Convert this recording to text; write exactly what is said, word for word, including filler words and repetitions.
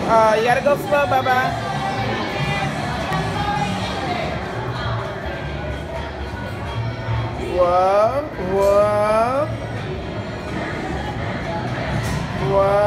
Uh, you gotta go slow, Baba. Whoa, whoa, whoa.